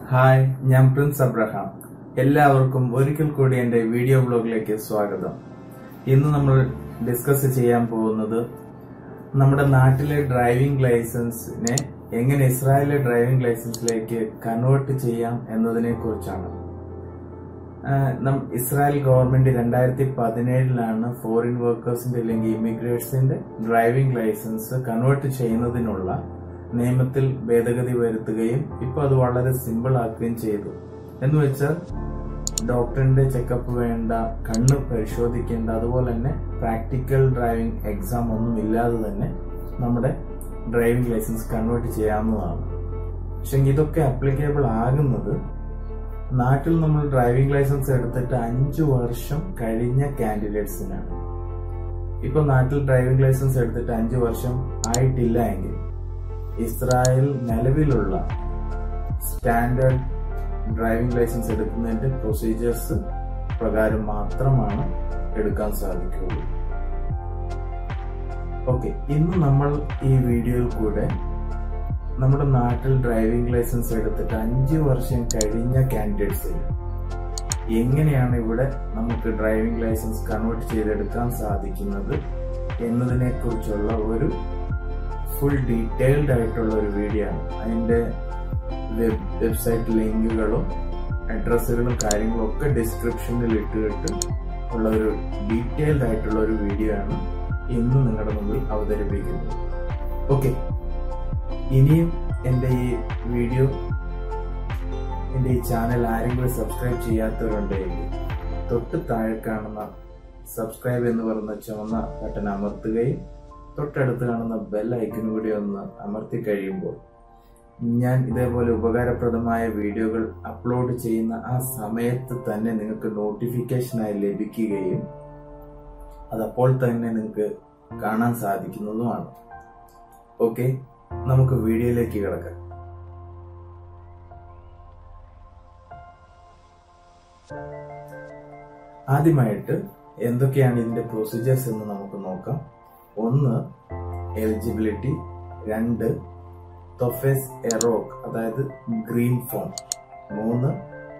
Hi, ഞാൻ Prince Abraham. എല്ലാവർക്കും ഒരിക്കൽ കൂടി എന്റെ വീഡിയോ ബ്ലോഗിലേക്ക് സ്വാഗതം. ഇന്ന് നമ്മൾ ഡിസ്കസ് ചെയ്യാൻ പോകുന്നത് നമ്മുടെ നാട്ടിലെ ഡ്രൈവിംഗ് ലൈസൻസിനെ എങ്ങനെ ഇസ്രായേലിലെ ഡ്രൈവിംഗ് ലൈസൻസിലേക്ക് കൺവേർട്ട് ചെയ്യാം എന്നതിനെ കുറിച്ചാണ്. ഇസ്രായേൽ ഗവൺമെന്റ് 2017 ഫോറിൻ വർക്കേഴ്സിന്റെ അല്ലെങ്കിൽ ഇമിഗ്രേറ്റ്സിന്റെ ഡ്രൈവിംഗ് ലൈസൻസ് കൺവേർട്ട് ചെയ്യുന്നതിനുള്ള നിയമത്തിൽ ഭേദഗതി വരുത്തുകയും ഇപ്പൊ അത് വളരെ സിമ്പിൾ ആക്കുകയും ചെയ്തു. എന്ന് വെച്ചാൽ ഡോക്ടറിന്റെ ചെക്കപ്പ് വേണ്ട, കണ്ണ് പരിശോധിക്കേണ്ട, അതുപോലെ തന്നെ പ്രാക്ടിക്കൽ ഡ്രൈവിംഗ് എക്സാം ഒന്നും ഇല്ലാതെ തന്നെ നമ്മുടെ ഡ്രൈവിംഗ് ലൈസൻസ് കൺവേർട്ട് ചെയ്യാവുന്നതാണ്. പക്ഷെ ഇതൊക്കെ അപ്ലിക്കബിൾ ആകുന്നത് നാട്ടിൽ നമ്മൾ ഡ്രൈവിംഗ് ലൈസൻസ് എടുത്തിട്ട് 5 വർഷം കഴിഞ്ഞ കാൻഡിഡേറ്റ്സിനാണ്. ഇപ്പൊ നാട്ടിൽ ഡ്രൈവിംഗ് ലൈസൻസ് എടുത്തിട്ട് 5 വർഷം ആയിട്ടില്ല എങ്കിൽ ഇസ്രായേൽ നിലവിലുള്ള സ്റ്റാൻഡേർഡ് ഡ്രൈവിംഗ് ലൈസൻസ് എടുക്കുന്നതിന്റെ പ്രൊസീജിയേഴ്സ് പ്രകാരം മാത്രമാണ് എടുക്കാൻ സാധിക്കുകയുള്ളൂ. ഓക്കെ, ഇന്ന് നമ്മൾ ഈ വീഡിയോയിൽ കൂടെ നമ്മുടെ നാട്ടിൽ ഡ്രൈവിംഗ് ലൈസൻസ് എടുത്തിട്ട് 5 വർഷം കഴിഞ്ഞ കാൻഡിഡേറ്റ്സിന് എങ്ങനെയാണ് ഇവിടെ നമുക്ക് ഡ്രൈവിംഗ് ലൈസൻസ് കൺവേർട്ട് ചെയ്തെടുക്കാൻ സാധിക്കുന്നത് എന്നതിനെ കുറിച്ചുള്ള ഒരു ഫുൾ ഡീറ്റെയിൽഡ് ആയിട്ടുള്ള ഒരു വീഡിയോ ആണ്. അതിന്റെ വെബ്സൈറ്റ് ലിങ്കുകളും അഡ്രസ്സുകളും കാര്യങ്ങളും ഒക്കെ ഡിസ്ക്രിപ്ഷനിൽ ഇട്ടിട്ട് ഉള്ള ഒരു ഡീറ്റെയിൽഡ് ആയിട്ടുള്ള ഒരു വീഡിയോ ആണ് ഇന്ന് നിങ്ങളുടെ മുമ്പിൽ അവതരിപ്പിക്കുന്നത്. ഓക്കെ, ഇനിയും എന്റെ ഈ വീഡിയോ, എന്റെ ഈ ചാനൽ ആരെങ്കിലും സബ്സ്ക്രൈബ് ചെയ്യാത്തവരുണ്ടെങ്കിൽ തൊട്ട് താഴെ കാണുന്ന സബ്സ്ക്രൈബ് എന്ന് പറയുന്ന ചുവന്ന ബട്ടൺ അമർത്തുകയും തൊട്ടടുത്ത് കാണുന്ന ബെൽ ഐക്കൺ കൂടി ഒന്ന് അമർത്തി കഴിയുമ്പോൾ ഞാൻ ഇതേപോലെ ഉപകാരപ്രദമായ വീഡിയോകൾ അപ്ലോഡ് ചെയ്യുന്ന ആ സമയത്ത് തന്നെ നിങ്ങൾക്ക് നോട്ടിഫിക്കേഷനായി ലഭിക്കുകയും അതപ്പോൾ തന്നെ നിങ്ങൾക്ക് കാണാൻ സാധിക്കുന്നതുമാണ്. ഓക്കെ, നമുക്ക് വീഡിയോയിലേക്ക് കിടക്കാം. ആദ്യമായിട്ട് എന്തൊക്കെയാണ് ഇതിന്റെ പ്രൊസീജിയേഴ്സ് എന്ന് നമുക്ക് നോക്കാം. 1. എലിജിബിലിറ്റി. 2. തൊഫേസ് എറോക്ക്, അതായത് ഗ്രീൻ ഫോം. 3.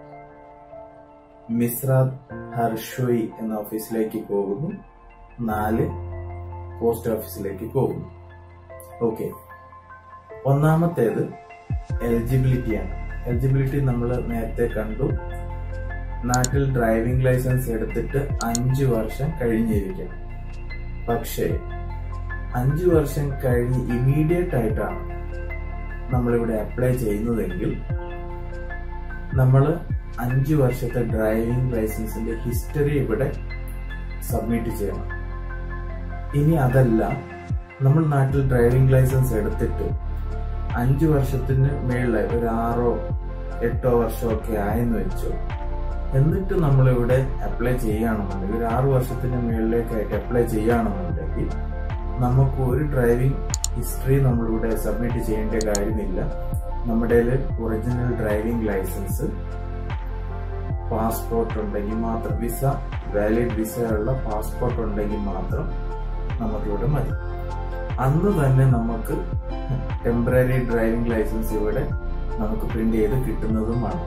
മിസ്രാദ് ഹർഷോയി എന്ന ഓഫീസിലേക്ക് പോകുന്നു. 4. പോസ്റ്റ് ഓഫീസിലേക്ക് പോകുന്നു. ഓക്കെ, ഒന്നാമത്തേത് എലിജിബിലിറ്റിയാണ്. എലിജിബിലിറ്റി നമ്മൾ നേരത്തെ കണ്ടു. നാട്ടിൽ ഡ്രൈവിംഗ് ലൈസൻസ് എടുത്തിട്ട് 5 വർഷം കഴിഞ്ഞിരിക്കണം. പക്ഷേ 5 വർഷം കഴിഞ്ഞ് ഇമീഡിയറ്റ് ആയിട്ടാണ് നമ്മളിവിടെ അപ്ലൈ ചെയ്യുന്നതെങ്കിൽ നമ്മൾ 5 വർഷത്തെ ഡ്രൈവിംഗ് ലൈസൻസിന്റെ ഹിസ്റ്ററി ഇവിടെ സബ്മിറ്റ് ചെയ്യണം. ഇനി അതല്ല, നമ്മൾ നാട്ടിൽ ഡ്രൈവിംഗ് ലൈസൻസ് എടുത്തിട്ട് 5 വർഷത്തിന് മേളിലായി ഒരു 6 or 8 വർഷമൊക്കെ ആയെന്ന് വെച്ചോ, എന്നിട്ട് നമ്മളിവിടെ അപ്ലൈ ചെയ്യുകയാണെന്നുണ്ടെങ്കിൽ ഒരു 6 വർഷത്തിന് മേളിലേക്കായിട്ട് അപ്ലൈ ചെയ്യുകയാണെന്നുണ്ടെങ്കിൽ നമുക്ക് ഒരു ഡ്രൈവിംഗ് ഹിസ്റ്ററി നമ്മളിവിടെ സബ്മിറ്റ് ചെയ്യേണ്ട കാര്യമില്ല. നമ്മുടെ ഒറിജിനൽ ഡ്രൈവിംഗ് ലൈസൻസ്, പാസ്പോർട്ട് ഉണ്ടെങ്കിൽ മാത്രം, വാലിഡ് വിസ ഉള്ള പാസ്പോർട്ട് ഉണ്ടെങ്കിൽ മാത്രം നമുക്കിവിടെ മതി. അന്ന് തന്നെ നമുക്ക് ടെമ്പററി ഡ്രൈവിംഗ് ലൈസൻസ് ഇവിടെ നമുക്ക് പ്രിന്റ് ചെയ്ത് കിട്ടുന്നതുമാണ്.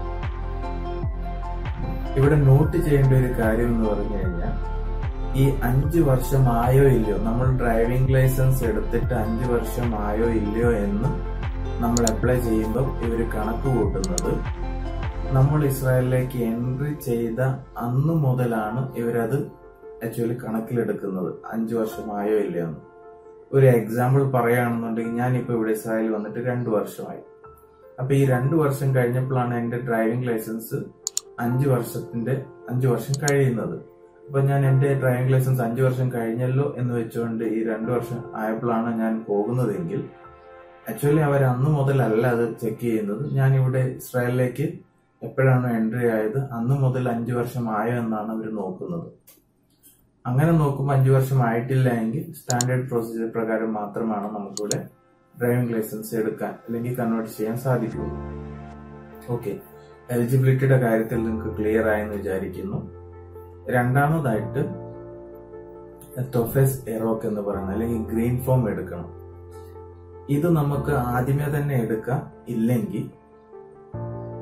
ഇവിടെ നോട്ട് ചെയ്യേണ്ട ഒരു കാര്യം എന്ന് പറഞ്ഞു കഴിഞ്ഞാൽ, ഈ 5 വർഷം ആയോ ഇല്ലയോ, നമ്മൾ ഡ്രൈവിംഗ് ലൈസൻസ് എടുത്തിട്ട് 5 വർഷം ആയോ ഇല്ലയോ എന്ന് നമ്മൾ അപ്ലൈ ചെയ്യുമ്പോൾ ഇവർ കണക്ക് കൂട്ടുന്നത് നമ്മൾ ഇസ്രായേലിലേക്ക് എൻട്രി ചെയ്ത അന്ന് മുതലാണ് ഇവരത് ആക്ച്വലി കണക്കിലെടുക്കുന്നത്. 5 വർഷം ആയോ ഇല്ലയോ എന്ന്. ഒരു എക്സാമ്പിൾ പറയുകയാണെന്നുണ്ടെങ്കിൽ, ഞാനിപ്പോ ഇവിടെ ഇസ്രായേൽ വന്നിട്ട് 2 വർഷമായി. അപ്പൊ ഈ 2 വർഷം കഴിഞ്ഞപ്പോഴാണ് എന്റെ ഡ്രൈവിംഗ് ലൈസൻസ് 5 വർഷം കഴിയുന്നത്. അപ്പൊ ഞാൻ എന്റെ ഡ്രൈവിംഗ് ലൈസൻസ് 5 വർഷം കഴിഞ്ഞല്ലോ എന്ന് വെച്ചുകൊണ്ട് ഈ 2 വർഷം ആയപ്പോഴാണ് ഞാൻ പോകുന്നതെങ്കിൽ ആക്ച്വലി അവർ അന്ന് മുതലല്ല അത് ചെക്ക് ചെയ്യുന്നത്. ഞാൻ ഇവിടെ ഇസ്രായേലിലേക്ക് എപ്പോഴാണ് എൻട്രി ആയത് അന്ന് മുതൽ 5 വർഷം ആയോ എന്നാണ് അവർ നോക്കുന്നത്. അങ്ങനെ നോക്കുമ്പോൾ 5 വർഷം ആയിട്ടില്ല എങ്കിൽ സ്റ്റാൻഡേർഡ് പ്രൊസീജിയർ പ്രകാരം മാത്രമാണ് നമുക്കിവിടെ ഡ്രൈവിംഗ് ലൈസൻസ് എടുക്കാൻ അല്ലെങ്കിൽ കൺവേർട്ട് ചെയ്യാൻ സാധിക്കുള്ളൂ. ഓക്കെ, എലിജിബിലിറ്റിയുടെ കാര്യത്തിൽ നിങ്ങൾക്ക് ക്ലിയർ ആയെന്ന് വിചാരിക്കുന്നു. രണ്ടാമതായിട്ട് തൊഫേസ് എറോക്ക് എന്ന് പറയുന്നത് അല്ലെങ്കിൽ ഗ്രീൻ ഫോം എടുക്കണം. ഇത് നമുക്ക് ആദ്യമേ തന്നെ എടുക്കാം. ഇല്ലെങ്കിൽ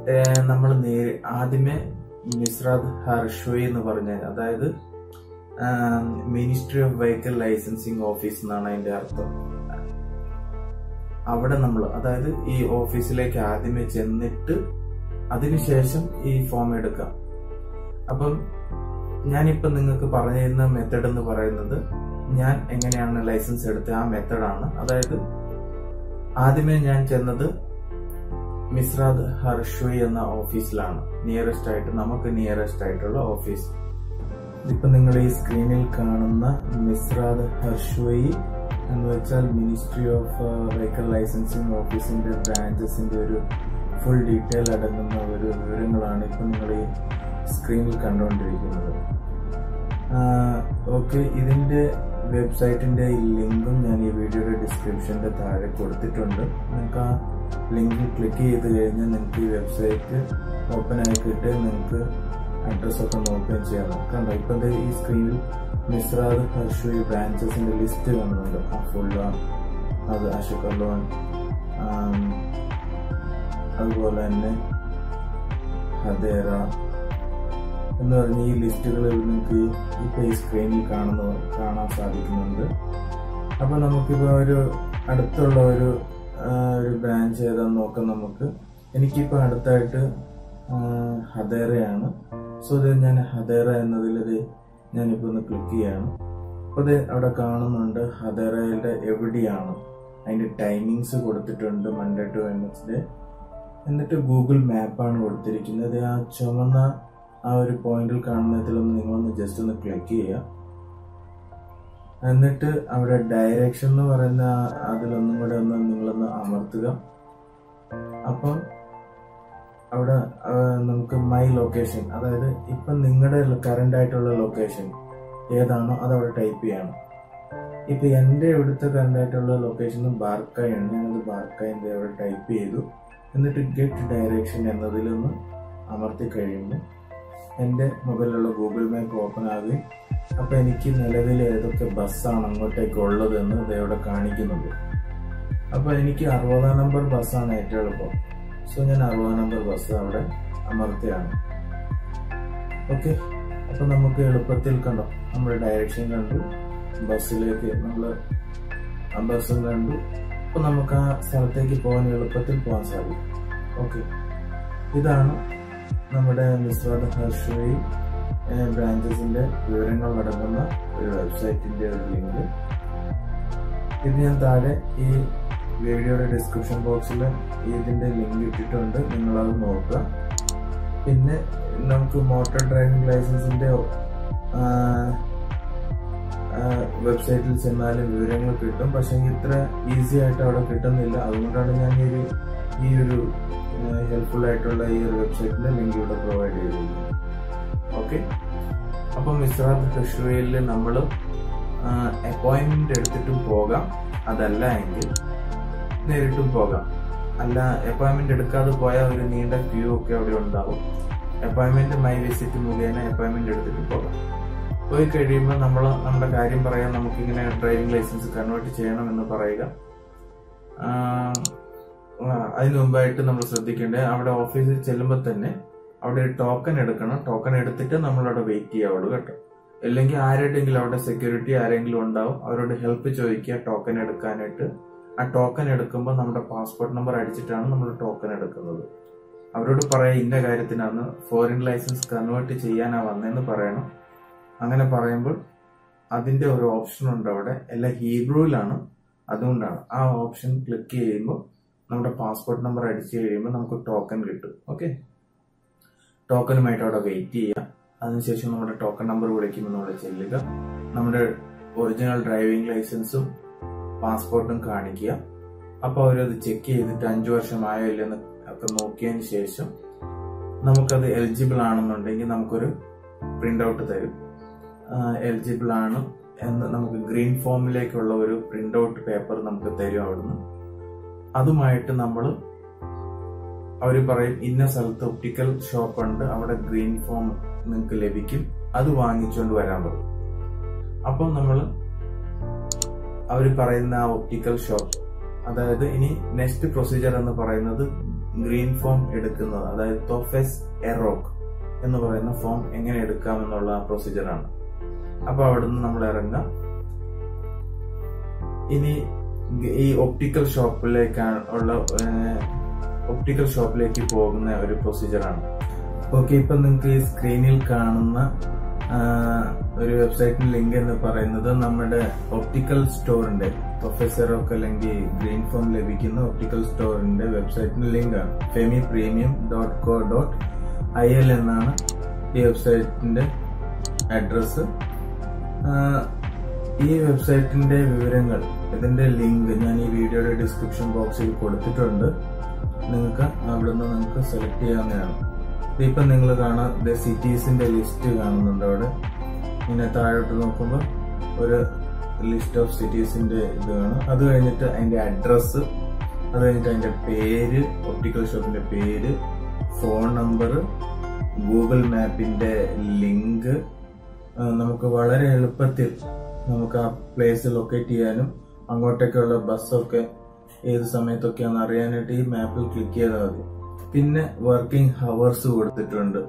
നമ്മൾ ആദ്യമേ മിസ്രാദ് ഹർഷോയി എന്ന് പറഞ്ഞ, അതായത് ministry of vehicle licensing office എന്നാണ് അതിന്റെ അർത്ഥം. അവിടെ നമ്മൾ, അതായത് ഈ ഓഫീസിലേക്ക് ആദ്യമേ ചെന്നിട്ട് അതിനുശേഷം ഈ ഫോം എടുക്കാം. അപ്പം ഞാനിപ്പം നിങ്ങൾക്ക് പറഞ്ഞു തരുന്ന മെത്തഡ് എന്ന് പറയുന്നത് ഞാൻ എങ്ങനെയാണ് ലൈസൻസ് എടുത്തത് ആ മെത്തഡാണ്. അതായത് ആദ്യമേ ഞാൻ ചെന്നത് മിസ്രാദ് ഹർഷോയി എന്ന ഓഫീസിലാണ്, നമുക്ക് നിയറസ്റ്റ് ആയിട്ടുള്ള ഓഫീസ്. ഇപ്പൊ നിങ്ങൾ ഈ സ്ക്രീനിൽ കാണുന്ന മിസ്രാദ് ഹർഷോയി എന്ന് വെച്ചാൽ മിനിസ്ട്രി ഓഫ് വെഹിക്കിൾ ലൈസൻസിങ് ഓഫീസിന്റെ ബ്രാഞ്ചസിന്റെ ഒരു ഫുൾ ഡീറ്റെയിൽ അടങ്ങുന്ന ഒരു വിവരങ്ങളാണ് ഇപ്പൊ നിങ്ങൾ ഈ സ്ക്രീനിൽ കണ്ടുകൊണ്ടിരിക്കുന്നത്. ഓക്കെ, ഇതിന്റെ വെബ്സൈറ്റിന്റെ ലിങ്കും ഞാൻ ഈ വീഡിയോയുടെ ഡിസ്ക്രിപ്ഷന്റെ താഴെ കൊടുത്തിട്ടുണ്ട്. നിങ്ങൾക്ക് ആ ലിങ്കിൽ ക്ലിക്ക് ചെയ്ത് കഴിഞ്ഞാൽ നിങ്ങൾക്ക് ഈ വെബ്സൈറ്റ് ഓപ്പൺ ആക്കിയിട്ട് നിങ്ങൾക്ക് അഡ്രസ്സൊക്കെ നോക്കുകയും ചെയ്യാം. കണ്ടോ, ഇപ്പം ഈ സ്ക്രീനിൽ മിസ്രാദ് ഹർഷോയി ബ്രാഞ്ചസിന്റെ ലിസ്റ്റ് കാണുന്നുണ്ട്. അഫുള്ള, അത് അശോകലോൺ, അതുപോലെ തന്നെ ഹദേറ എന്ന് പറഞ്ഞ ഈ ലിസ്റ്റുകളിൽ നിങ്ങൾക്ക് ഇപ്പൊ ഈ സ്ക്രീനിൽ കാണാൻ സാധിക്കുന്നുണ്ട്. അപ്പൊ നമുക്കിപ്പോ ഒരു അടുത്തുള്ള ഒരു ബ്രാഞ്ച് ഏതാന്ന് നോക്കാം. എനിക്കിപ്പോ അടുത്തായിട്ട് ഹദേറയാണ്. സോ ഇത് ഞാൻ ഹദേറ എന്നതിൽ ഞാനിപ്പോ ഒന്ന് ക്ലിക്ക് ചെയ്യാണ്. അപ്പൊ ഇത് അവിടെ കാണുന്നുണ്ട് ഹദേറയുടെ എവിടെയാണ്, അതിന്റെ ടൈമിങ്സ് കൊടുത്തിട്ടുണ്ട്, മൺഡേ ടു വെഡ്നെസ്ഡേ. എന്നിട്ട് ഗൂഗിൾ മാപ്പാണ് കൊടുത്തിരിക്കുന്നത്. ആ ചുമന്ന ആ ഒരു പോയിന്റിൽ കാണുന്നതിലൊന്ന് നിങ്ങളൊന്ന് ജസ്റ്റ് ഒന്ന് ക്ലിക്ക് ചെയ്യുക. എന്നിട്ട് അവിടെ ഡയറക്ഷൻ എന്ന് പറയുന്ന അതിലൊന്നും കൂടെ നിങ്ങളൊന്ന് അമർത്തുക. അപ്പം അവിടെ നമുക്ക് മൈ ലൊക്കേഷൻ, അതായത് ഇപ്പം നിങ്ങളുടെ കറന്റ് ആയിട്ടുള്ള ലൊക്കേഷൻ ഏതാണോ അതവിടെ ടൈപ്പ് ചെയ്യണം. ഇപ്പൊ എന്റെ ഇവിടുത്തെ കറന്റ് ആയിട്ടുള്ള ലൊക്കേഷൻ ബാർക്കായാണ്. ഞാനത് ബാർക്കായിന്റെ അവിടെ ടൈപ്പ് ചെയ്തു. എന്നിട്ട് ഗെറ്റ് ഡയറക്ഷൻ എന്നതിലൊന്ന് അമർത്തി കഴിയുമ്പോൾ എൻ്റെ മൊബൈലിലുള്ള ഗൂഗിൾ മാപ്പ് ഓപ്പൺ ആകുകയും അപ്പൊ എനിക്ക് നിലവിൽ ഏതൊക്കെ ബസ്സാണ് അങ്ങോട്ടേക്ക് ഉള്ളതെന്ന് ഇതവിടെ കാണിക്കുന്നുണ്ട്. അപ്പൊ എനിക്ക് 60 നമ്പർ ബസ്സാണ് ഏറ്റവും എളുപ്പം. സോ ഞാൻ 60 നമ്പർ ബസ് അവിടെ അമർത്തിയാണ്. ഓക്കെ, അപ്പൊ നമുക്ക് എളുപ്പത്തിൽ കണ്ടോ, നമ്മുടെ ഡയറക്ഷൻ കണ്ടു, ബസ്സിലേക്ക് നമ്മൾ ആ ബസ്സും കണ്ടു. അപ്പൊ നമുക്ക് ആ സ്ഥലത്തേക്ക് പോകാൻ എളുപ്പത്തിൽ പോകാൻ സാധിക്കും. ഓക്കെ, ഇതാണ് നമ്മുടെ മിസ്രാദ് ഹർഷോയി ബ്രാഞ്ചസിന്റെ വിവരങ്ങൾ അടങ്ങുന്ന ഒരു വെബ്സൈറ്റിന്റെ ഒരു ലിങ്ക്. ഇത് ഞാൻ താഴെ ഈ വീഡിയോയുടെ ഡിസ്ക്രിപ്ഷൻ ബോക്സിൽ ഇതിന്റെ ലിങ്ക് ഇട്ടിട്ടുണ്ട്, നിങ്ങളത് നോക്കുക. പിന്നെ നമുക്ക് മോട്ടോർ ഡ്രൈവിംഗ് ലൈസൻസിന്റെ വെബ്സൈറ്റിൽ ചെന്നാലും വിവരങ്ങൾ കിട്ടും. പക്ഷെ ഇത്ര ഈസി ആയിട്ട് അവിടെ കിട്ടുന്നില്ല. അതുകൊണ്ടാണ് ഞാൻ ഈ ഒരു ഹെൽപ്ഫുൾ ആയിട്ടുള്ള ഈ ഒരു വെബ്സൈറ്റിന്റെ ലിങ്ക് ഇവിടെ പ്രൊവൈഡ് ചെയ്തിരിക്കുന്നത്. ഓക്കെ, അപ്പം മിസ്രാദ് ഹർഷോയിൽ നമ്മൾ അപ്പോയിന്റ്മെന്റ് എടുത്തിട്ടും പോകാം, അതല്ല എങ്കിൽ നേരിട്ടും പോകാം. അല്ല, അപ്പോയിന്റ്മെന്റ് എടുക്കാതെ പോയാൽ ഒരു നീണ്ട ക്യൂ ഒക്കെ അവിടെ ഉണ്ടാവും. അപ്പോയിന്റ്മെന്റ് മൈ വിസിറ്റ് മുഖേന അപ്പോയിന്റ്മെന്റ് എടുത്തിട്ട് പോകാം. പോയി കഴിയുമ്പോൾ നമ്മുടെ കാര്യം പറയാൻ നമുക്കിങ്ങനെ ഡ്രൈവിംഗ് ലൈസൻസ് കൺവേർട്ട് ചെയ്യണമെന്ന് പറയുക. അതിനു മുമ്പായിട്ട് നമ്മൾ ശ്രദ്ധിക്കേണ്ടത്, അവിടെ ഓഫീസിൽ ചെല്ലുമ്പോൾ തന്നെ അവിടെ ഒരു ടോക്കൺ എടുക്കണം. ടോക്കൺ എടുത്തിട്ട് നമ്മളവിടെ വെയിറ്റ് ചെയ്യാവുള്ളൂ കേട്ടോ. അല്ലെങ്കിൽ ആരുടെയെങ്കിലും അവിടെ സെക്യൂരിറ്റി ആരെങ്കിലും ഉണ്ടാവും, അവരോട് ഹെൽപ്പ് ചോദിക്കുക ടോക്കൺ എടുക്കാനായിട്ട്. ആ ടോക്കൺ എടുക്കുമ്പോൾ നമ്മുടെ പാസ്പോർട്ട് നമ്പർ അടിച്ചിട്ടാണ് നമ്മൾ ടോക്കൺ എടുക്കുന്നത്. അവരോട് പറയാം ഇന്ന കാര്യത്തിനാണ്, ഫോറിൻ ലൈസൻസ് കൺവേർട്ട് ചെയ്യാനാ വന്നതെന്ന് പറയണം. അങ്ങനെ പറയുമ്പോൾ അതിന്റെ ഒരു ഓപ്ഷൻ ഉണ്ട് അവിടെ, എല്ലാം ഹീബ്രുവിലാണ്. അതുകൊണ്ടാണ് ആ ഓപ്ഷൻ ക്ലിക്ക് ചെയ്യുമ്പോൾ നമ്മുടെ പാസ്പോർട്ട് നമ്പർ അടിച്ചു കഴിയുമ്പോൾ നമുക്ക് ടോക്കൺ കിട്ടും. ഓക്കെ, ടോക്കണുമായിട്ട് അവിടെ വെയിറ്റ് ചെയ്യുക. അതിനുശേഷം നമ്മുടെ ടോക്കൺ നമ്പർ വിളിക്കുമ്പോൾ നമ്മൾ ചെല്ലുക. നമ്മുടെ ഒറിജിനൽ ഡ്രൈവിംഗ് ലൈസൻസും പാസ്പോർട്ടും കാണിക്കുക. അപ്പോൾ അവരത് ചെക്ക് ചെയ്തിട്ട് 5 വർഷമായോ ഇല്ലെന്ന് ഒക്കെ നോക്കിയതിന് ശേഷം നമുക്കത് എലിജിബിൾ ആണെന്നുണ്ടെങ്കിൽ നമുക്കൊരു പ്രിന്റ് ഔട്ട് തരും. എലിജിബിൾ ആണ് എന്ന് നമുക്ക് ഗ്രീൻ ഫോമിലേക്കുള്ള ഒരു പ്രിന്റ് ഔട്ട് പേപ്പർ നമുക്ക് തരും അവിടുന്ന്. അതുമായിട്ട് നമ്മൾ അവർ പറയും ഇന്ന സ്ഥലത്ത് ഒപ്റ്റിക്കൽ ഷോപ്പ് ഉണ്ട്, അവിടെ ഗ്രീൻ ഫോം നിങ്ങൾക്ക് ലഭിക്കും, അത് വാങ്ങിച്ചുകൊണ്ട് വരാൻ പറയും. അപ്പം നമ്മൾ അവർ പറയുന്ന ആ ഒപ്റ്റിക്കൽ ഷോപ്പ്, അതായത് ഇനി നെക്സ്റ്റ് പ്രൊസീജിയർ എന്ന് പറയുന്നത് ഗ്രീൻ ഫോം എടുക്കുന്നത്, അതായത് തോഫെസ് എറോക്ക് എന്ന് പറയുന്ന ഫോം എങ്ങനെ എടുക്കാമെന്നുള്ള പ്രൊസീജിയറാണ്. അപ്പൊ അവിടുന്ന് നമ്മൾ ഇറങ്ങാം. ഇനി ഈ ഒപ്റ്റിക്കൽ ഷോപ്പിലേക്ക് പോകുന്ന ഒരു പ്രൊസീജിയറാണ്. ഓക്കെ, ഇപ്പൊ നിങ്ങൾക്ക് ഈ സ്ക്രീനിൽ കാണുന്ന ഒരു വെബ്സൈറ്റിന്റെ ലിങ്ക് എന്ന് പറയുന്നത് നമ്മുടെ ഒപ്റ്റിക്കൽ സ്റ്റോറിന്റെ, തോഫെസ് എറോക്ക് അല്ലെങ്കിൽ ഗ്രീൻ ഫോം ലഭിക്കുന്ന ഒപ്റ്റിക്കൽ സ്റ്റോറിന്റെ വെബ്സൈറ്റിന്റെ ലിങ്കാണ്. femipremium.co.il എന്നാണ് ഈ വെബ്സൈറ്റിന്റെ അഡ്രസ്. ഈ വെബ്സൈറ്റിന്റെ വിവരങ്ങൾ, ഇതിന്റെ ലിങ്ക് ഞാൻ ഈ വീഡിയോയുടെ ഡിസ്ക്രിപ്ഷൻ ബോക്സിൽ കൊടുത്തിട്ടുണ്ട്. നിങ്ങൾക്ക് അവിടുന്ന് നിങ്ങൾക്ക് സെലക്ട് ചെയ്യാവുന്നതാണ്. ഇപ്പൊ നിങ്ങൾ കാണാം, സിറ്റീസിന്റെ ലിസ്റ്റ് കാണുന്നുണ്ട് അവിടെ. ഇങ്ങനെ താഴോട്ട് നോക്കുമ്പോൾ ഒരു ലിസ്റ്റ് ഓഫ് സിറ്റീസിന്റെ ഇത് കാണും. അത് കഴിഞ്ഞിട്ട് അതിന്റെ അഡ്രസ്, അത് കഴിഞ്ഞിട്ട് അതിന്റെ പേര്, ഒപ്റ്റിക്കൽ ഷോപ്പിന്റെ പേര്, ഫോൺ നമ്പർ, ഗൂഗിൾ മാപ്പിന്റെ ലിങ്ക്. നമുക്ക് വളരെ എളുപ്പത്തിൽ നമുക്ക് ആ പ്ലേസ് ലൊക്കേറ്റ് ചെയ്യാനും അങ്ങോട്ടേക്കുള്ള ബസ്സൊക്കെ ഏത് സമയത്തൊക്കെയാണെന്ന് അറിയാനായിട്ട് ഈ മാപ്പിൽ ക്ലിക്ക് ചെയ്താൽ മതി. പിന്നെ വർക്കിംഗ് ഹവേഴ്സ് കൊടുത്തിട്ടുണ്ട്.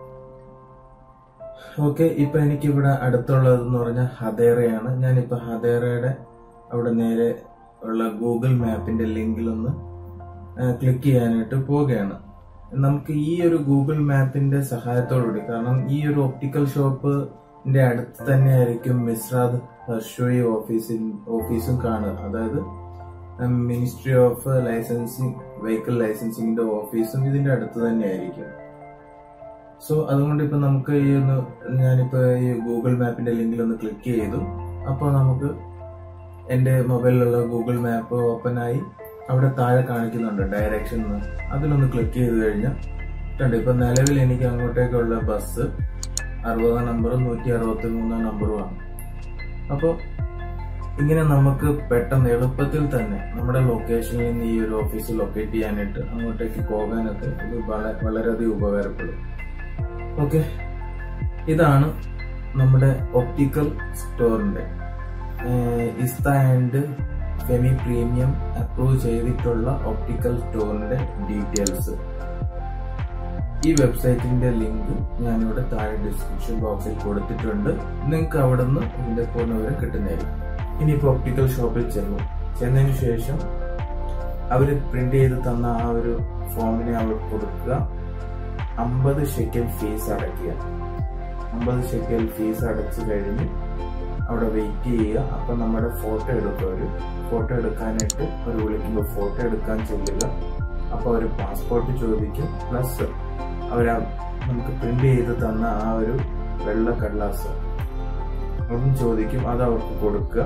ഓക്കെ, ഇപ്പൊ എനിക്കിവിടെ അടുത്തുള്ളതെന്ന് പറഞ്ഞാൽ ഹദേറയാണ്. ഞാനിപ്പോ ഹദേറയുടെ അവിടെ നേരെ ഉള്ള ഗൂഗിൾ മാപ്പിന്റെ ലിങ്കിലൊന്ന് ക്ലിക്ക് ചെയ്യാനായിട്ട് പോവുകയാണ്. നമുക്ക് ഈ ഒരു ഗൂഗിൾ മാപ്പിന്റെ സഹായത്തോടുകൂടി, കാരണം ഈ ഒരു ഒപ്റ്റിക്കൽ ഷോപ്പിന്റെ അടുത്ത് തന്നെ ആയിരിക്കും മിസ്രാദ് ഹർഷോയി ഓഫീസും കാണുക. അതായത് മിനിസ്ട്രി ഓഫ് വെഹിക്കിൾ ലൈസൻസിങ്ങിന്റെ ഓഫീസും ഇതിന്റെ അടുത്ത് തന്നെ ആയിരിക്കും. സോ അതുകൊണ്ട് ഇപ്പൊ നമുക്ക് ഞാനിപ്പോ ഈ ഗൂഗിൾ മാപ്പിന്റെ ലിങ്കിൽ ഒന്ന് ക്ലിക്ക് ചെയ്തു. അപ്പോൾ നമുക്ക് എന്റെ മൊബൈലിലുള്ള ഗൂഗിൾ മാപ്പ് ഓപ്പൺ ആയി അവിടെ താഴെ കാണിക്കുന്നുണ്ട് ഡയറക്ഷൻ. അതിലൊന്ന് ക്ലിക്ക് ചെയ്ത് കഴിഞ്ഞാൽ ഇപ്പൊ നിലവിൽ എനിക്ക് അങ്ങോട്ടേക്കുള്ള ബസ് 60 നമ്പറും 163 നമ്പറുമാണ്. അപ്പോൾ ഇങ്ങനെ നമുക്ക് പെട്ടെന്ന് എളുപ്പത്തിൽ തന്നെ നമ്മുടെ ലൊക്കേഷനിൽ നിന്ന് ഈ ഒരു ഓഫീസ് ലൊക്കേറ്റ് ചെയ്യാനായിട്ട് അങ്ങോട്ടേക്ക് പോകാനൊക്കെ ഇത് വളരെയധികം ഉപകാരപ്പെടും. ഓക്കെ, ഇതാണ് നമ്മുടെ ഒപ്റ്റിക്കൽ സ്റ്റോറിന്റെ ഇസ്ത ആൻഡ് ഫെമി പ്രീമിയം അപ്രൂവ് ചെയ്തിട്ടുള്ള ഒപ്റ്റിക്കൽ സ്റ്റോറിന്റെ ഡീറ്റെയിൽസ്. ഈ വെബ്സൈറ്റിന്റെ ലിങ്ക് ഞാനിവിടെ താഴെ ഡിസ്ക്രിപ്ഷൻ ബോക്സിൽ കൊടുത്തിട്ടുണ്ട്. നിങ്ങൾക്ക് അവിടെ നിന്ന് ഇതിന്റെ ഫോൺ വരെ കിട്ടുന്നതായിരിക്കും. ഇനിയിപ്പോ ഒപ്റ്റിക്കൽ ഷോപ്പിൽ ചെന്നതിന് ശേഷം അവര് പ്രിന്റ് ചെയ്ത് തന്ന ആ ഒരു ഫോമിനെ അവർ കൊടുക്കുക. 50 ഷെക്കൽ ഫീസ് അടയ്ക്കുക. 50 ഷെക്കൽ ഫീസ് അടച്ചു കഴിഞ്ഞ് അവിടെ വെയിറ്റ് ചെയ്യുക. അപ്പൊ നമ്മുടെ ഫോട്ടോ എടുക്കുക. ഫോട്ടോ എടുക്കാനായിട്ട് അവർ വിളിക്കുമ്പോൾ ഫോട്ടോ എടുക്കാൻ ചെല്ലുക. അപ്പൊ അവർ പാസ്പോർട്ട് ചോദിക്കും. പ്ലസ് നമുക്ക് പ്രിന്റ് ചെയ്ത് തന്ന ആ ഒരു വെള്ള കടലാസ് അതും ചോദിക്കും. അത് അവർക്ക് കൊടുക്കുക.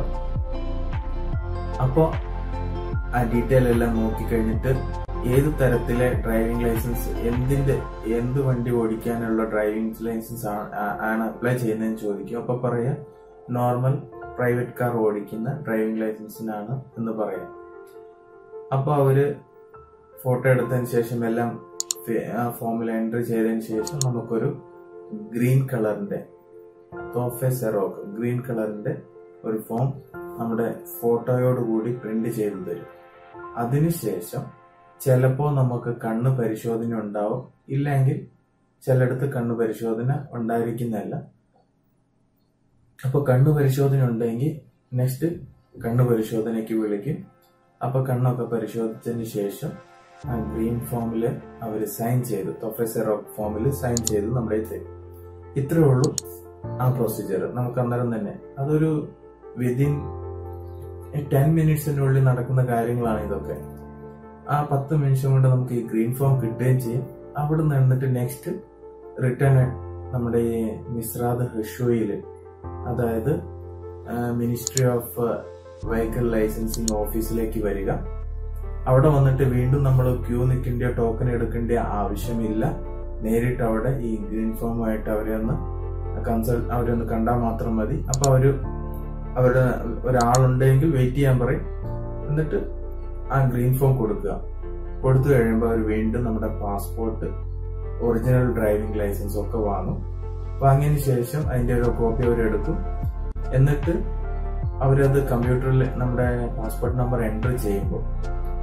അപ്പോ ആ ഡീറ്റെയിൽ എല്ലാം നോക്കിക്കഴിഞ്ഞിട്ട് ഏത് തരത്തിലെ ഡ്രൈവിംഗ് ലൈസൻസ്, എന്ത് വണ്ടി ഓടിക്കാനുള്ള ഡ്രൈവിംഗ് ലൈസൻസ് ആണ് അപ്ലൈ ചെയ്യുന്നതെന്ന് ചോദിക്കും. അപ്പൊ പറയാം നോർമൽ പ്രൈവറ്റ് കാർ ഓടിക്കുന്ന ഡ്രൈവിംഗ് ലൈസൻസിനാണ് എന്ന് പറയാം. അപ്പൊ അവര് ഫോട്ടോ എടുത്തതിന് ശേഷം എല്ലാം ആ ഫോമിൽ എൻട്രി ചെയ്തതിന് ശേഷം നമുക്കൊരു ഗ്രീൻ കളറിന്റെ തോഫെസ് എറോക്ക് ഗ്രീൻ കളറിന്റെ ഒരു ഫോം നമ്മുടെ ഫോട്ടോയോടുകൂടി പ്രിന്റ് ചെയ്തു തരും. അതിനുശേഷം ചിലപ്പോ നമുക്ക് കണ്ണ് പരിശോധന ഉണ്ടാവും, ഇല്ലെങ്കിൽ ചിലയിടത്ത് കണ്ണ് പരിശോധന ഉണ്ടായിരിക്കുന്നതല്ല. അപ്പൊ കണ്ണ് പരിശോധന ഉണ്ടെങ്കിൽ നെക്സ്റ്റ് കണ്ണ് പരിശോധനയ്ക്ക് വിളിക്കും. അപ്പൊ കണ്ണൊക്കെ പരിശോധിച്ചതിന് ശേഷം ആ ഗ്രീൻ ഫോമില് അവര് സൈൻ ചെയ്ത്, തോഫെസ് എറോക്ക് ഫോമിൽ സൈൻ ചെയ്ത് നമ്മുടെ തരും. ഇത്രേ ഉള്ളൂ ആ പ്രൊസീജിയർ. നമുക്ക് അന്നേരം തന്നെ അതൊരു വിതിൻ 10 മിനിറ്റ്സിനുള്ളിൽ നടക്കുന്ന കാര്യങ്ങളാണ് ഇതൊക്കെ. ആ 10 നിമിഷം കൊണ്ട് നമുക്ക് ഈ ഗ്രീൻ ഫോം കിട്ടുകയും ചെയ്യും. അവിടെ നിന്നിട്ട് നെക്സ്റ്റ് റിട്ടേൺ നമ്മുടെ ഈ മിസ്രാദ് ഹർഷോയില്, അതായത് മിനിസ്ട്രി ഓഫ് വെഹിക്കിൾ ലൈസൻസിങ് ഓഫീസിലേക്ക് വരിക. അവിടെ വന്നിട്ട് വീണ്ടും നമ്മൾ ക്യൂ നിൽക്കേണ്ട, ടോക്കൺ എടുക്കേണ്ട ആവശ്യമില്ല. നേരിട്ട് അവിടെ ഈ ഗ്രീൻ ഫോമുമായിട്ട് അവരെ ഒന്ന് കണ്ടാൽ മാത്രം മതി. അപ്പൊ അവരുടെ ഒരാളുണ്ടെങ്കിൽ വെയിറ്റ് ചെയ്യാൻ പറയും. എന്നിട്ട് ആ ഗ്രീൻ ഫോം കൊടുത്തു കഴിയുമ്പോൾ അവർ വീണ്ടും നമ്മുടെ പാസ്പോർട്ട്, ഒറിജിനൽ ഡ്രൈവിംഗ് ലൈസൻസ് ഒക്കെ വാങ്ങിയതിന് ശേഷം അതിന്റെ ഒരു കോപ്പി അവരെടുക്കും. എന്നിട്ട് അവരത് കമ്പ്യൂട്ടറിൽ നമ്മുടെ പാസ്പോർട്ട് നമ്പർ എൻറ്റർ ചെയ്യുമ്പോൾ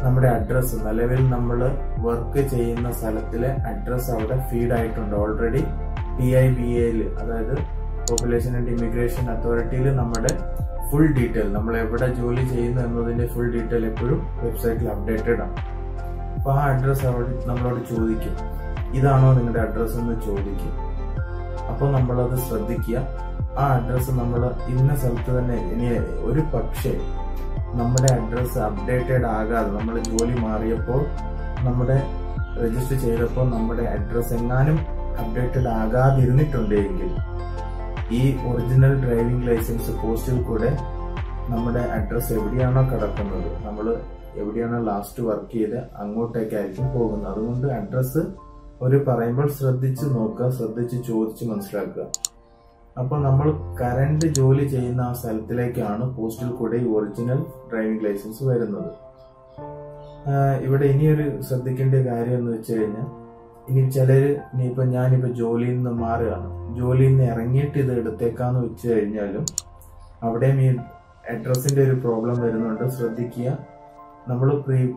നമ്മുടെ അഡ്രസ്സ്, നിലവിൽ നമ്മൾ വർക്ക് ചെയ്യുന്ന സ്ഥലത്തിലെ അഡ്രസ്സ് അവിടെ ഫീഡ് ആയിട്ടുണ്ട് ഓൾറെഡി. PIBA അതായത് പോപ്പുലേഷൻ ആൻഡ് ഇമിഗ്രേഷൻ അതോറിറ്റിയിൽ നമ്മുടെ ഫുൾ ഡീറ്റെയിൽ, നമ്മൾ എവിടെ ജോലി ചെയ്യുന്നു എന്നതിന്റെ ഫുൾ ഡീറ്റെയിൽ എപ്പോഴും വെബ്സൈറ്റിൽ അപ്ഡേറ്റഡ് ആണ്. അപ്പൊ ആ അഡ്രസ്സ് നമ്മളോട് ചോദിക്കും, ഇതാണോ നിങ്ങളുടെ അഡ്രസ്സ് എന്ന് ചോദിക്കും. അപ്പോൾ നമ്മളത് ശ്രദ്ധിക്കുക. ആ അഡ്രസ്സ് നമ്മൾ ഇന്ന സ്ഥലത്ത് തന്നെ, ഇനി ഒരു പക്ഷേ നമ്മുടെ അഡ്രസ്സ് അപ്ഡേറ്റഡ് ആകാതെ, നമ്മൾ ജോലി മാറിയപ്പോൾ നമ്മുടെ രജിസ്റ്റർ ചെയ്തപ്പോൾ നമ്മുടെ അഡ്രസ്സ് എങ്ങാനും അപ്ഡേറ്റഡ് ആകാതിരുന്നിട്ടുണ്ടെങ്കിൽ ഈ ഒറിജിനൽ ഡ്രൈവിംഗ് ലൈസൻസ് പോസ്റ്റിൽ കൂടെ നമ്മുടെ അഡ്രസ്സ് എവിടെയാണോ കിടക്കുന്നത്, നമ്മൾ എവിടെയാണോ ലാസ്റ്റ് വർക്ക് ചെയ്ത് അങ്ങോട്ടേക്കായിരിക്കും പോകുന്നത്. അതുകൊണ്ട് അഡ്രസ്സ് പറയുമ്പോൾ ശ്രദ്ധിച്ച് നോക്കുക, ശ്രദ്ധിച്ച് ചോദിച്ച് മനസ്സിലാക്കുക. അപ്പോൾ നമ്മൾ കറന്റ് ജോലി ചെയ്യുന്ന ആ സ്ഥലത്തിലേക്കാണ് പോസ്റ്റിൽ കൂടെ ഈ ഒറിജിനൽ ഡ്രൈവിംഗ് ലൈസൻസ് വരുന്നത്. ഇവിടെ ഇനിയൊരു ശ്രദ്ധിക്കേണ്ട കാര്യം എന്ന് വെച്ച് കഴിഞ്ഞാൽ, ഇനി ചിലര് ഞാനിപ്പോ ജോലിയിൽ നിന്ന് മാറുകയാണ്, ജോലിയിൽ നിന്ന് ഇറങ്ങിയിട്ട് ഇത് എടുത്തേക്കാന്ന് വെച്ച് കഴിഞ്ഞാലും അവിടെയും ഈ അഡ്രസ്സിന്റെ ഒരു പ്രോബ്ലം വരുന്നുണ്ട്. ശ്രദ്ധിക്കുക. നമ്മൾ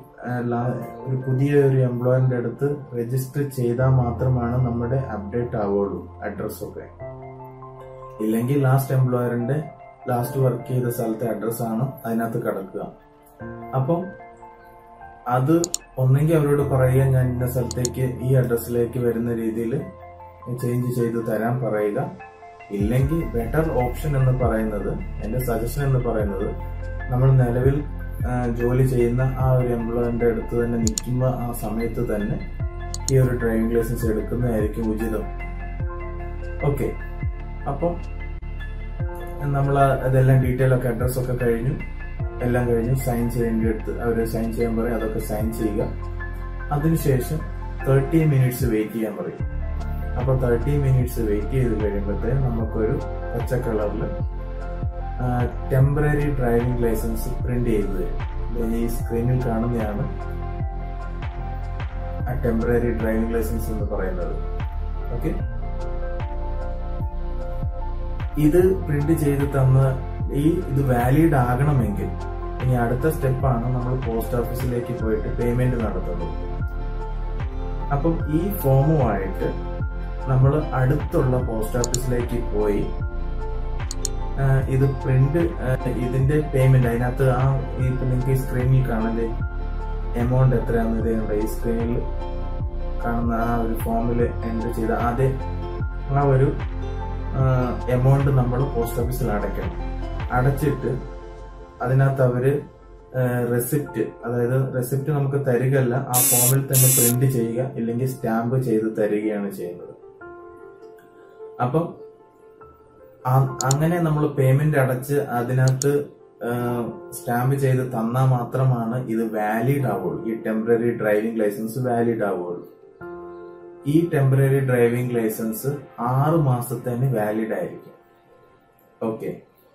ഒരു പുതിയ ഒരു എംപ്ലോയറിന്റെ അടുത്ത് രജിസ്റ്റർ ചെയ്താൽ മാത്രമാണ് നമ്മുടെ അപ്ഡേറ്റ് ആവുള്ളൂ അഡ്രസ്സൊക്കെ. ഇല്ലെങ്കിൽ ലാസ്റ്റ് എംപ്ലോയറിന്റെ ലാസ്റ്റ് വർക്ക് ചെയ്ത സ്ഥലത്തെ അഡ്രസ്സാണ് അതിനകത്ത് കിടക്കുക. അപ്പം അത് ഒന്നെങ്കിൽ അവരോട് പറയുക, ഞാൻ ഇന്ന സ്ഥലത്തേക്ക് ഈ അഡ്രസ്സിലേക്ക് വരുന്ന രീതിയിൽ ചേഞ്ച് ചെയ്ത് തരാൻ പറയുക. ഇല്ലെങ്കിൽ ബെറ്റർ ഓപ്ഷൻ എന്ന് പറയുന്നത്, എന്റെ സജഷൻ എന്ന് പറയുന്നത്, നമ്മൾ നിലവിൽ ജോലി ചെയ്യുന്ന ആ ഒരു എംപ്ലോയറിന്റെ അടുത്ത് തന്നെ നിൽക്കുന്ന ആ സമയത്ത് തന്നെ ഈ ഒരു ഡ്രൈവിംഗ് ലൈസൻസ് എടുക്കുന്നതായിരിക്കും ഉചിതം. ഓക്കെ, അപ്പം നമ്മൾ അതെല്ലാം ഡീറ്റെയിൽ ഒക്കെ അഡ്രസ്സൊക്കെ കഴിഞ്ഞു, എല്ലാം കഴിഞ്ഞു. സൈൻ ചെയ്യേണ്ടടുത്ത് അവർ സൈൻ ചെയ്യാൻ പറയും, അതൊക്കെ സൈൻ ചെയ്യുക. അതിനുശേഷം 30 മിനിറ്റ്സ് വെയിറ്റ് ചെയ്യാൻ പറയും. അപ്പൊ 30 മിനിറ്റ്സ് വെയിറ്റ് ചെയ്ത് കഴിയുമ്പോഴത്തേക്കും നമുക്കൊരു പച്ച കളറിൽ ടെമ്പററി ഡ്രൈവിംഗ് ലൈസൻസ് പ്രിന്റ് ചെയ്ത് തരും. ഈ സ്ക്രീനിൽ കാണുന്നതാണ് ആ ടെമ്പററി ഡ്രൈവിംഗ് ലൈസൻസ് എന്ന് പറയുന്നത്. ഓക്കെ, ഇത് പ്രിന്റ് ചെയ്ത് തന്ന ഇത് വാലിഡ് ആകണമെങ്കിൽ ഇനി അടുത്ത സ്റ്റെപ്പാണ് നമ്മൾ പോസ്റ്റ് ഓഫീസിലേക്ക് പോയിട്ട് പേയ്മെന്റ് നടത്തുന്നത്. അപ്പം ഈ ഫോമുമായിട്ട് നമ്മൾ അടുത്തുള്ള പോസ്റ്റ് ഓഫീസിലേക്ക് പോയി ഇത് പ്രിന്റ്, ഇതിന്റെ പേയ്മെന്റ് അതിനകത്ത് ഇപ്പൊ നിങ്ങൾക്ക് ഈ സ്ക്രീനിൽ കാണല്ലേ എമൗണ്ട് എത്രയാണെന്ന് ഇതേണ്ട ഈ സ്ക്രീനിൽ കാണുന്ന ആ ഒരു ഫോമിൽ എൻട്രി ചെയ്ത ആ ഒരു എമൗണ്ട് നമ്മൾ പോസ്റ്റ് ഓഫീസിൽ അടയ്ക്കണം. അടച്ചിട്ട് അതിനകത്ത് അവര് റെസിപ്റ്റ്, അതായത് റെസിപ്റ്റ് നമുക്ക് തരികയല്ല, ആ ഫോമിൽ തന്നെ പ്രിന്റ് ചെയ്യുക, ഇല്ലെങ്കിൽ സ്റ്റാമ്പ് ചെയ്ത് തരികയാണ് ചെയ്യുന്നത്. അപ്പം അങ്ങനെ നമ്മൾ പേയ്മെന്റ് അടച്ച് അതിനകത്ത് സ്റ്റാമ്പ് ചെയ്ത് തന്നാൽ മാത്രമാണ് ഇത് വാലിഡ് ആവുള്ളൂ, ഈ ടെമ്പററി ഡ്രൈവിംഗ് ലൈസൻസ് വാലിഡ് ആവുള്ളൂ. ഈ ടെമ്പററി ഡ്രൈവിംഗ് ലൈസൻസ് 6 മാസത്തേന് വാലിഡ് ആയിരിക്കും. ഓക്കെ,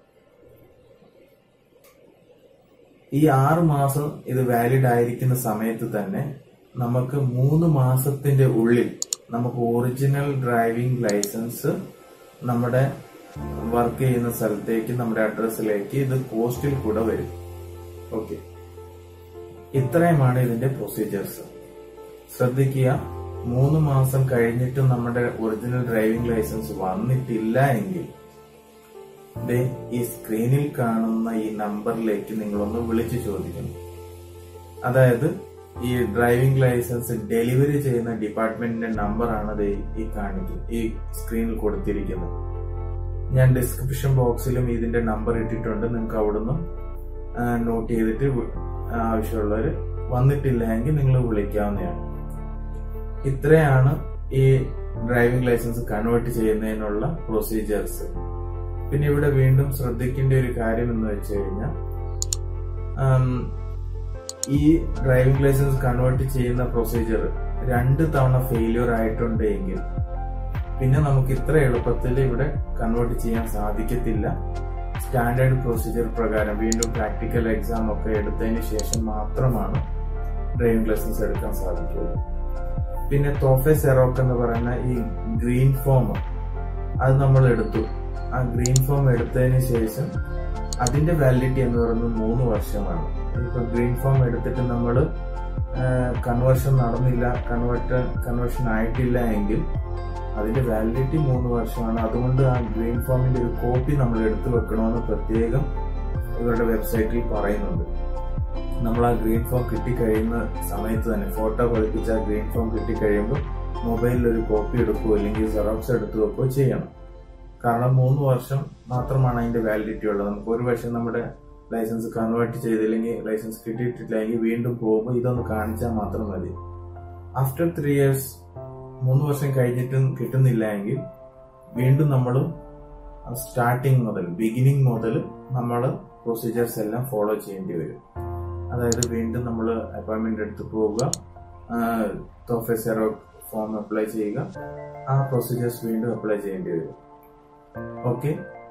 ഈ 6 മാസം ഇത് വാലിഡ് ആയിരിക്കുന്ന സമയത്ത് തന്നെ നമുക്ക് 3 മാസത്തിന്റെ ഉള്ളിൽ നമുക്ക് ഒറിജിനൽ ഡ്രൈവിംഗ് ലൈസൻസ് നമ്മുടെ വർക്ക് ചെയ്യുന്ന സ്ഥലത്തേക്ക്, നമ്മുടെ അഡ്രസ്സിലേക്ക് ഇത് പോസ്റ്റിൽ കൂടെ വരും. ഓക്കെ, ഇത്രയുമാണ് ഇതിന്റെ പ്രൊസീജിയേഴ്സ്. ശ്രദ്ധിക്കുക, 3 മാസം കഴിഞ്ഞിട്ടും നമ്മുടെ ഒറിജിനൽ ഡ്രൈവിംഗ് ലൈസൻസ് വന്നിട്ടില്ല എങ്കിൽ ഈ സ്ക്രീനിൽ കാണുന്ന ഈ നമ്പറിലേക്ക് നിങ്ങളൊന്ന് വിളിച്ചു ചോദിക്കണം. അതായത് ഈ ഡ്രൈവിംഗ് ലൈസൻസ് ഡെലിവറി ചെയ്യുന്ന ഡിപ്പാർട്ട്മെന്റിന്റെ നമ്പറാണ് ഈ സ്ക്രീനിൽ കൊടുത്തിരിക്കുന്നത്. ഞാൻ ഡിസ്ക്രിപ്ഷൻ ബോക്സിലും ഇതിന്റെ നമ്പർ ഇട്ടിട്ടുണ്ട്, നിങ്ങൾക്ക് അവിടുന്ന് നോട്ട് ചെയ്തിട്ട് ആവശ്യമുള്ളവർ വന്നിട്ടില്ല എങ്കിൽ നിങ്ങൾ വിളിക്കാവുന്നതാണ്. ഇത്രയാണ് ഈ ഡ്രൈവിംഗ് ലൈസൻസ് കൺവേർട്ട് ചെയ്യുന്നതിനുള്ള പ്രൊസീജിയേഴ്സ്. പിന്നെ ഇവിടെ വീണ്ടും ശ്രദ്ധിക്കേണ്ട ഒരു കാര്യം എന്ന് വെച്ച് കഴിഞ്ഞാൽ, ഈ ഡ്രൈവിംഗ് ലൈസൻസ് കൺവേർട്ട് ചെയ്യുന്ന പ്രൊസീജിയർ 2 തവണ ഫെയിലിയർ ആയിട്ടുണ്ട് എങ്കിൽ പിന്നെ നമുക്ക് ഇത്ര എളുപ്പത്തിൽ ഇവിടെ കൺവേർട്ട് ചെയ്യാൻ സാധിക്കത്തില്ല. സ്റ്റാൻഡേർഡ് പ്രൊസീജിയർ പ്രകാരം വീണ്ടും പ്രാക്ടിക്കൽ എക്സാം ഒക്കെ എടുത്തതിന് ശേഷം മാത്രമാണ് ഡ്രൈവിംഗ് ലൈസൻസ് എടുക്കാൻ സാധിക്കുള്ളൂ. പിന്നെ തോഫെ സെറോക്ക് എന്ന് പറയുന്ന ഈ ഗ്രീൻ ഫോം അത് നമ്മൾ എടുത്തു. ആ ഗ്രീൻ ഫോം എടുത്തതിന് ശേഷം അതിന്റെ വാലിഡിറ്റി എന്ന് പറയുന്നത് 3 വർഷമാണ്. ഇപ്പൊ ഗ്രീൻ ഫോം എടുത്തിട്ട് നമ്മൾ കൺവേർഷൻ നടന്നില്ല, കൺവേർഷൻ ആയിട്ടില്ല എങ്കിൽ അതിന്റെ വാലിഡിറ്റി 3 വർഷമാണ്. അതുകൊണ്ട് ആ ഗ്രീൻ ഫോമിന്റെ ഒരു കോപ്പി നമ്മൾ എടുത്തു വെക്കണമെന്ന് പ്രത്യേകം ഇവരുടെ വെബ്സൈറ്റിൽ പറയുന്നുണ്ട്. നമ്മൾ ആ ഗ്രീൻ ഫോം കിട്ടിക്കഴിയുന്ന സമയത്ത് തന്നെ ഫോട്ടോ പതിപ്പിച്ച ആ ഗ്രീൻ ഫോം കിട്ടിക്കഴിയുമ്പോൾ മൊബൈലിൽ ഒരു കോപ്പി എടുക്കുകയോ അല്ലെങ്കിൽ സെറോക്സ് എടുത്തു വെക്കുകയോ ചെയ്യണം. കാരണം 3 വർഷം മാത്രമാണ് അതിന്റെ വാലിഡിറ്റി ഉള്ളത്. നമുക്ക് ഒരു വർഷം നമ്മുടെ ലൈസൻസ് കൺവേർട്ട് ചെയ്തില്ലെങ്കിൽ, ലൈസൻസ് കിട്ടിയിട്ടില്ലെങ്കിൽ വീണ്ടും പോകുമ്പോൾ ഇതൊന്ന് കാണിച്ചാൽ മാത്രം മതി. ആഫ്റ്റർ 3 years 3 വർഷം കഴിഞ്ഞിട്ടും കിട്ടുന്നില്ല എങ്കിൽ വീണ്ടും നമ്മൾ സ്റ്റാർട്ടിങ് മുതൽ ബിഗിനിങ് മുതൽ നമ്മൾ പ്രൊസീജിയേഴ്സ് എല്ലാം ഫോളോ ചെയ്യേണ്ടി വരും. അതായത് വീണ്ടും നമ്മൾ അപ്പോയിന്റ്മെന്റ് എടുത്ത് പോവുക, തോഫെ സെറോക്സ് ഫോം അപ്ലൈ ചെയ്യുക, ആ പ്രൊസീജിയേഴ്സ് വീണ്ടും അപ്ലൈ ചെയ്യേണ്ടി വരും. ഓക്കെ,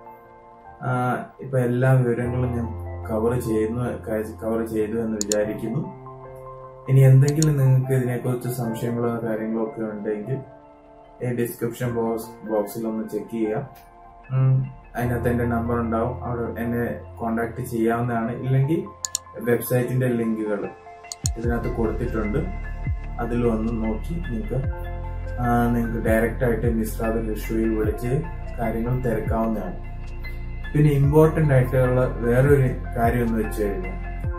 ഇപ്പൊ എല്ലാ വിവരങ്ങളും ഞാൻ കവർ ചെയ്തു എന്ന് വിചാരിക്കുന്നു. ഇനി എന്തെങ്കിലും നിങ്ങൾക്ക് ഇതിനെക്കുറിച്ച് സംശയങ്ങളോ കാര്യങ്ങളോ ഒക്കെ ഉണ്ടെങ്കിൽ ഡിസ്ക്രിപ്ഷൻ ബോക്സിൽ ഒന്ന് ചെക്ക് ചെയ്യുക. അതിനകത്ത് എന്റെ നമ്പർ ഉണ്ടാവും, അവിടെ എന്നെ കോണ്ടാക്ട് ചെയ്യാവുന്നതാണ്. ഇല്ലെങ്കിൽ വെബ്സൈറ്റിന്റെ ലിങ്കുകൾ ഇതിനകത്ത് കൊടുത്തിട്ടുണ്ട്, അതിൽ ഒന്ന് നോക്കി നിങ്ങൾക്ക് ഡയറക്റ്റ് ആയിട്ട് മിസ്റാദ് ഹിർഷോയിൽ വിളിച്ച് കാര്യങ്ങൾ തിരക്കാവുന്നതാണ്. പിന്നെ ഇമ്പോർട്ടന്റ് ആയിട്ടുള്ള വേറൊരു കാര്യം എന്ന് വെച്ച് കഴിഞ്ഞാൽ,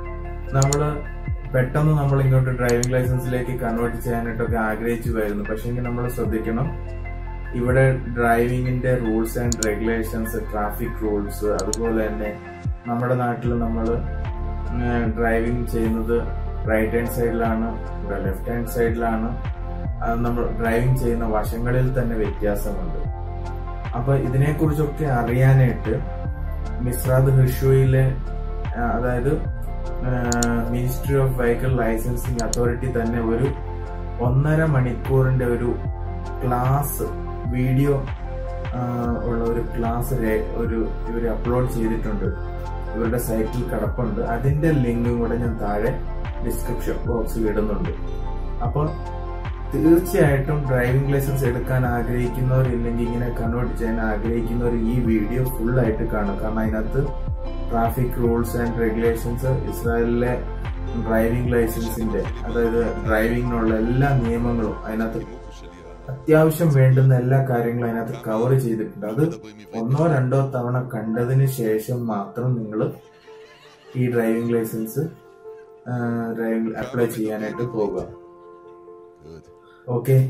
പെട്ടെന്ന് നമ്മൾ ഇങ്ങോട്ട് ഡ്രൈവിംഗ് ലൈസൻസിലേക്ക് കൺവേർട്ട് ചെയ്യാനായിട്ടൊക്കെ ആഗ്രഹിച്ചു വരുന്നു. പക്ഷേ നമ്മൾ ശ്രദ്ധിക്കണം, ഇവിടെ ഡ്രൈവിംഗിന്റെ rules and regulations, traffic rules, അതുപോലെ തന്നെ നമ്മുടെ നാട്ടിൽ നമ്മൾ ഡ്രൈവിംഗ് ചെയ്യുന്നത് റൈറ്റ് ഹാൻഡ് സൈഡിലാണ്, ഇവിടെ ലെഫ്റ്റ് ഹാൻഡ് സൈഡിലാണ്. നമ്മൾ ഡ്രൈവിംഗ് ചെയ്യുന്ന വശങ്ങളിൽ തന്നെ വ്യത്യാസമുണ്ട്. അപ്പൊ ഇതിനെക്കുറിച്ചൊക്കെ അറിയാനായിട്ട് മിസ്റാദ് ഹിർഷോയിലെ, അതായത് ministry of vehicle licensing authority തന്നെ ഒരു 1.5 മണിക്കൂറിന്റെ ഒരു ക്ലാസ് വീഡിയോ ഉള്ള ഒരു ക്ലാസ് ഇവർ അപ്ലോഡ് ചെയ്തിട്ടുണ്ട്, ഇവരുടെ സൈറ്റിൽ കിടപ്പുണ്ട്. അതിന്റെ ലിങ്കും കൂടെ ഞാൻ താഴെ ഡിസ്ക്രിപ്ഷൻ ബോക്സിൽ ഇടുന്നുണ്ട്. അപ്പോൾ തീർച്ചയായിട്ടും ഡ്രൈവിംഗ് ലൈസൻസ് എടുക്കാൻ ആഗ്രഹിക്കുന്നവർ, ഇല്ലെങ്കിൽ ഇങ്ങനെ കൺവേർട്ട് ചെയ്യാൻ ആഗ്രഹിക്കുന്നവർ ഈ വീഡിയോ ഫുൾ ആയിട്ട് കാണും. കാരണം അതിനകത്ത് ട്രാഫിക് റൂൾസ് ആൻഡ് റെഗുലേഷൻസ്, ഇസ്രായേലിലെ ഡ്രൈവിംഗ് ലൈസൻസിന്റെ, അതായത് ഡ്രൈവിംഗിനുള്ള എല്ലാ നിയമങ്ങളും അതിനകത്ത് അത്യാവശ്യം വേണ്ടുന്ന എല്ലാ കാര്യങ്ങളും അതിനകത്ത് കവർ ചെയ്തിട്ടുണ്ട്. അത് 1-2 തവണ കണ്ടതിന് ശേഷം മാത്രം നിങ്ങൾ ഈ ഡ്രൈവിംഗ് ലൈസൻസ് അപ്ലൈ ചെയ്യാനായിട്ട് പോകുക. Okay,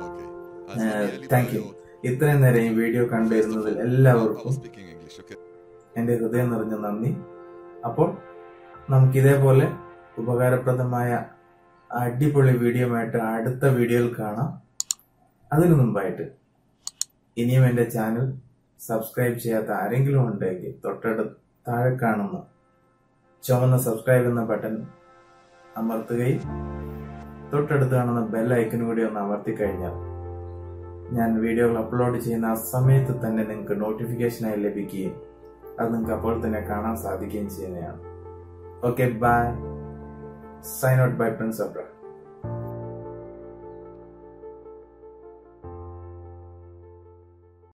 thank you. ഇത്രയും നേരം ഈ വീഡിയോ കണ്ടുവരുന്നതിൽ എല്ലാവർക്കും എന്റെ ഹൃദയം നിറഞ്ഞ നന്ദി. അപ്പോൾ നമുക്കിതേപോലെ ഉപകാരപ്രദമായ അടിപൊളി വീഡിയോ ആയിട്ട് അടുത്ത വീഡിയോയിൽ കാണാം. അതിനു മുമ്പായിട്ട് ഇനിയും എന്റെ ചാനൽ സബ്സ്ക്രൈബ് ചെയ്യാത്ത ആരെങ്കിലും ഉണ്ടെങ്കിൽ താഴെ കാണുന്ന ചുവന്ന സബ്സ്ക്രൈബ് എന്ന ബട്ടൺ അമർത്തുകയും തൊട്ടടുത്ത് കാണുന്ന ബെൽ ഐക്കൺ കൂടി ഒന്ന് അമർത്തി കഴിഞ്ഞാൽ ഞാൻ വീഡിയോകൾ അപ്ലോഡ് ചെയ്യുന്ന ആ സമയത്ത് തന്നെ നിങ്ങൾക്ക് നോട്ടിഫിക്കേഷനായി ലഭിക്കുകയും അത് നിങ്ങൾക്ക് അപ്പോൾ തന്നെ കാണാൻ സാധിക്കുകയും ചെയ്യുന്നതാണ്. Okay, bye. Sign out by Prince Abraham.